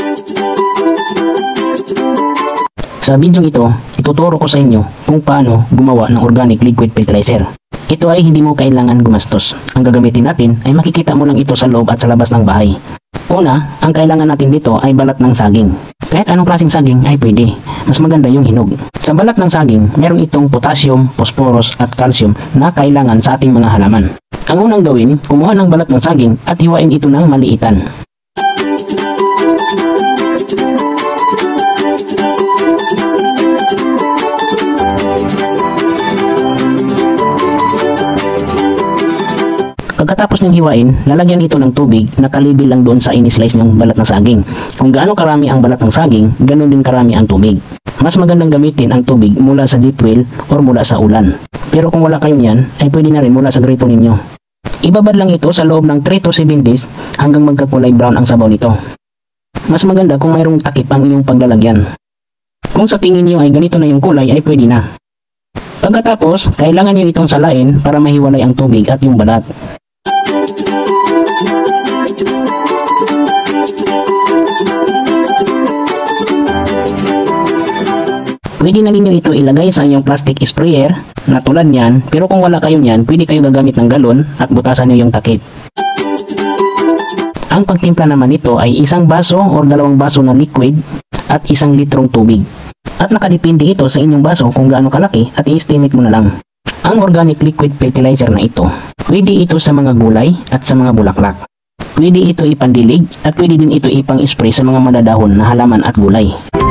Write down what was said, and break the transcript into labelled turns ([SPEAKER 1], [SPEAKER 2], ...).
[SPEAKER 1] Sa video ito, ituturo ko sa inyo kung paano gumawa ng organic liquid fertilizer. Ito ay hindi mo kailangan gumastos. Ang gagamitin natin ay makikita mo lang ito sa loob at sa labas ng bahay. Una, ang kailangan natin dito ay balat ng saging. Kahit anong klaseng saging ay pwede. Mas maganda yung hinog. Sa balat ng saging, meron itong potassium, phosphorus at calcium na kailangan sa ating mga halaman. Ang unang gawin, kumuha ng balat ng saging at hiwain ito ng maliitan. Pagkatapos ng hiwain, lalagyan ito ng tubig na kalibil lang doon sa in-slice ng balat ng saging. Kung gaano karami ang balat ng saging, ganoon din karami ang tubig. Mas magandang gamitin ang tubig mula sa deep well or mula sa ulan. Pero kung wala kayong yan, ay pwede na rin mula sa gripo ninyo. Ibabad lang ito sa loob ng 3 to 7 days hanggang magkakulay brown ang sabaw nito. Mas maganda kung mayroong takip ang inyong paglalagyan. Kung sa tingin niyo ay ganito na yung kulay, ay pwede na. Pagkatapos, kailangan niyo itong salain para mahiwalay ang tubig at yung balat. Pwede na ninyo ito ilagay sa inyong plastic sprayer na tulad niyan, pero kung wala kayo niyan, pwede kayo gagamit ng galon at butasan nyo yung takip. Ang pagtimpla naman nito ay 1 baso o 2 baso na liquid at 1 litrong tubig. At nakadepende ito sa inyong baso kung gaano kalaki at i-estimate mo na lang. Ang organic liquid fertilizer na ito, pwede ito sa mga gulay at sa mga bulaklak. Pwede ito ipandilig at pwede din ito ipang-spray sa mga madadahon na halaman at gulay.